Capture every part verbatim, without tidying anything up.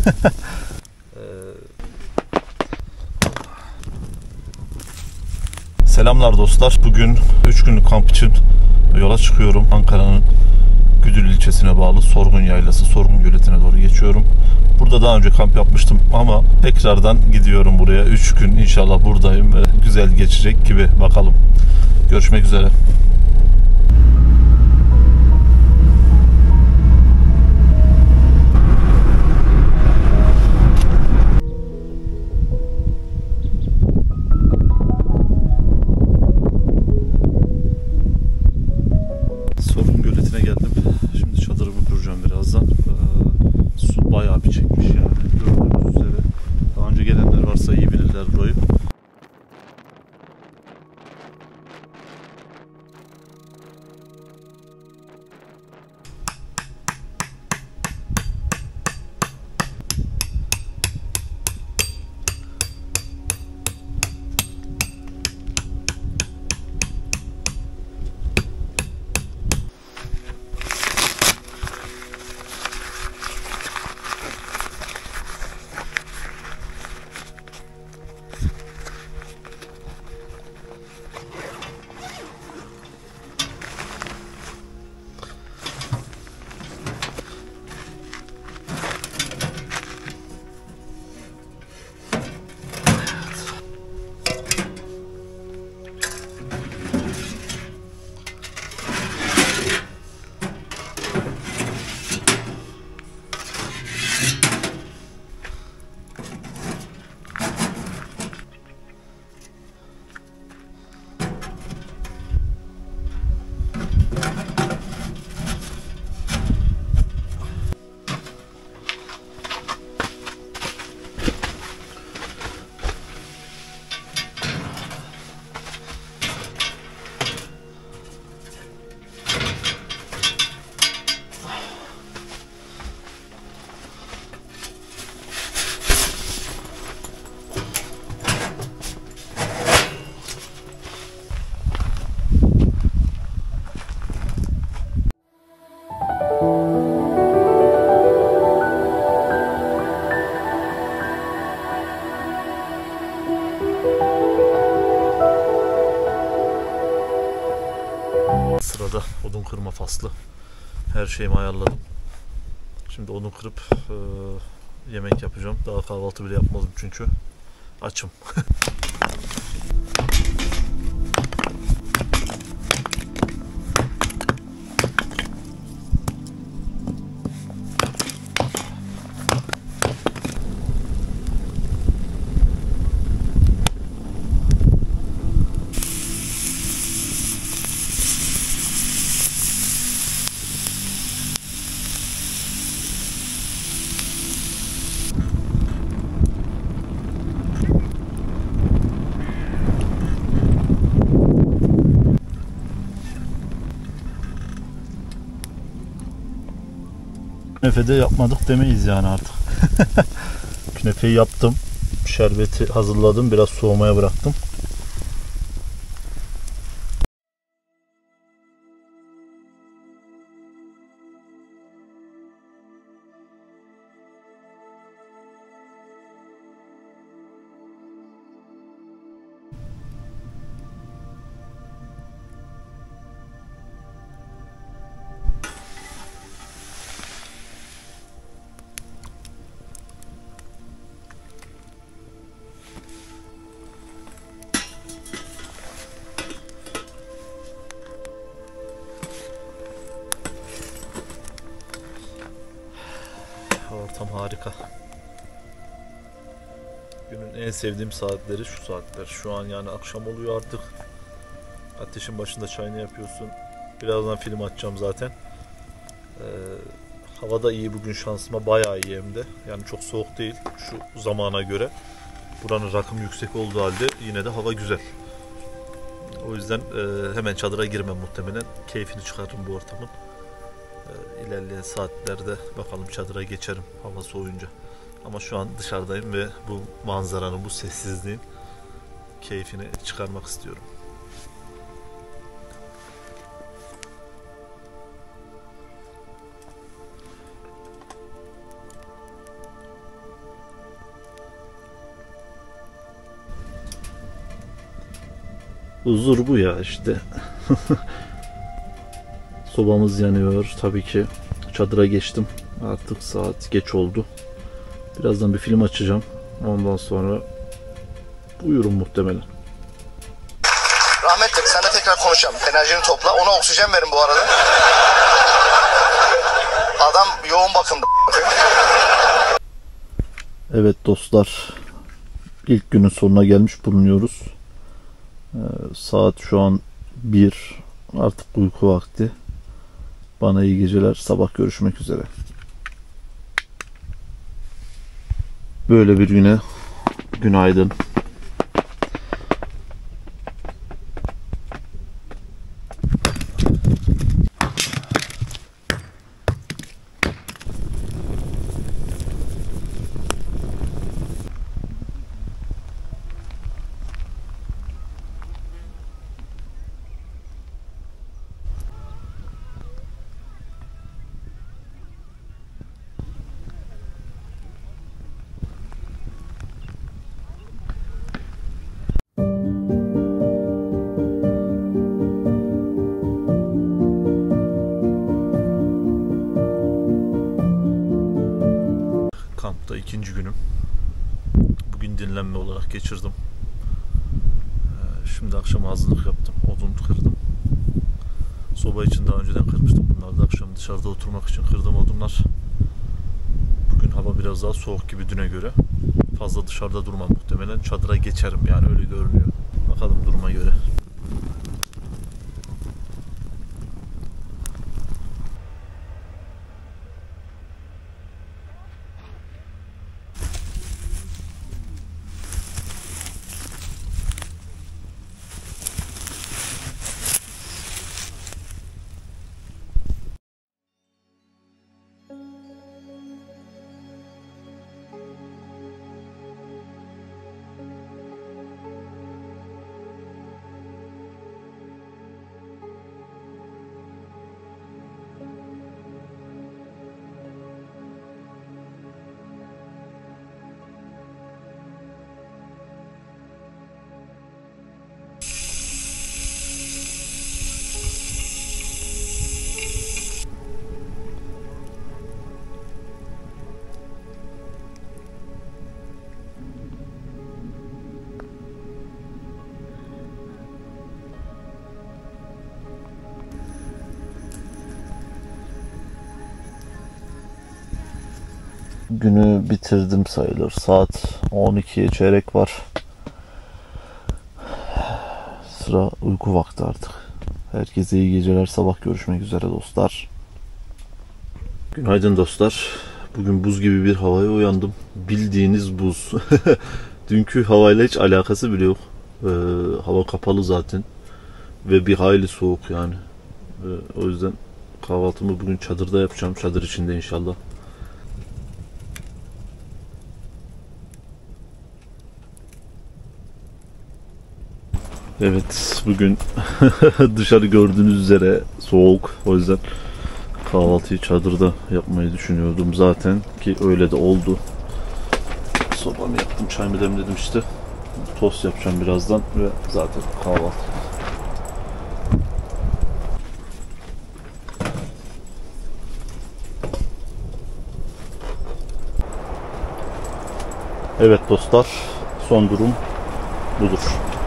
Selamlar dostlar. Bugün üç günlük kamp için yola çıkıyorum. Ankara'nın Güdül ilçesine bağlı Sorgun Yaylası, Sorgun Göleti'ne doğru geçiyorum. Burada daha önce kamp yapmıştım ama tekrardan gidiyorum buraya. üç gün inşallah buradayım. Güzel geçecek gibi, bakalım. Görüşmek üzere. Sorgun Göleti'ne geldim. Şimdi çadırımı kuracağım birazdan. Ee, su bayağı bir çekmiş yani. Gördüğünüz üzere. Daha önce gelenler varsa iyi bilirler burayı. Sırada odun kırma faslı. Her şeyimi ayarladım. Şimdi odun kırıp e, yemek yapacağım. Daha kahvaltı bile yapmadım çünkü açım. Künefede yapmadık demeyiz yani artık. Künefeyi yaptım. Şerbeti hazırladım. Biraz soğumaya bıraktım. Ortam harika. Günün en sevdiğim saatleri şu saatler. Şu an yani akşam oluyor artık. Ateşin başında çayını yapıyorsun. Birazdan film açacağım zaten. Ee, hava da iyi bugün, şansıma bayağı iyi hem de. Yani çok soğuk değil şu zamana göre. Buranın rakım yüksek olduğu halde yine de hava güzel. O yüzden e, hemen çadıra girmem muhtemelen. Keyfini çıkarırım bu ortamın. E, ilerleyen saatlerde bakalım çadıra geçerim hava soğuyunca. Ama şu an dışarıdayım ve bu manzaranın, bu sessizliğin keyfini çıkarmak istiyorum. Huzur bu ya işte. Sobamız yanıyor tabii ki. Çadıra geçtim. Artık saat geç oldu. Birazdan bir film açacağım. Ondan sonra uyurum muhtemelen. Rahmetli seninle tekrar konuşacağım. Enerjini topla. Ona oksijen verin bu arada. Adam yoğun bakımda. Evet dostlar. İlk günün sonuna gelmiş bulunuyoruz. Ee, saat şu an bir. Artık uyku vakti. Bana iyi geceler. Sabah görüşmek üzere. Böyle bir güne günaydın. Kampta ikinci günüm. Bugün dinlenme olarak geçirdim. Şimdi akşam hazırlık yaptım. Odun kırdım. Soba için daha önceden kırmıştım. Bunlar da akşam dışarıda oturmak için kırdığım odunlar. Bugün hava biraz daha soğuk gibi düne göre. Fazla dışarıda durmam muhtemelen. Çadıra geçerim yani, öyle görünüyor. Bakalım duruma göre. Günü bitirdim sayılır. Saat on ikiye çeyrek var. Sıra uyku vakti artık. Herkese iyi geceler. Sabah görüşmek üzere dostlar. Günaydın dostlar. Bugün buz gibi bir havaya uyandım. Bildiğiniz buz. Dünkü havayla hiç alakası bile yok. Ee, hava kapalı zaten. Ve bir hayli soğuk yani. Ee, o yüzden kahvaltımı bugün çadırda yapacağım. Çadır içinde inşallah. Evet, bugün dışarı gördüğünüz üzere soğuk. O yüzden kahvaltıyı çadırda yapmayı düşünüyordum zaten, ki öyle de oldu. Sobamı yaptım, çayımı demledim işte. Tost yapacağım birazdan ve zaten kahvaltı. Evet dostlar, son durum budur.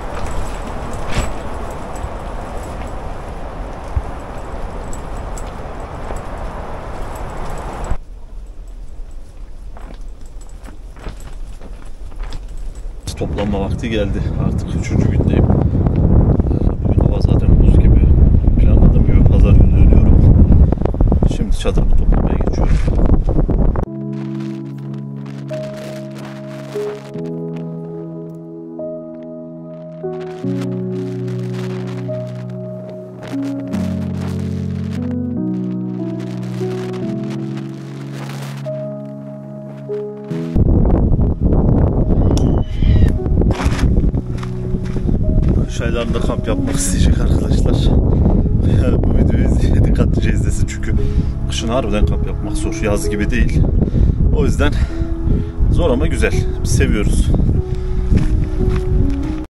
Toplanma vakti geldi. Artık üçüncü gündeyim. Bugün hava zaten buz gibi. Planladığım gibi pazar günü dönüyorum. Şimdi çadırımı toplamaya geçiyorum. Kış aylarında kamp yapmak isteyecek arkadaşlar, bu videoyu dikkatlice izlesin, çünkü kışın harbiden kamp yapmak zor, yaz gibi değil. O yüzden zor ama güzel, biz seviyoruz.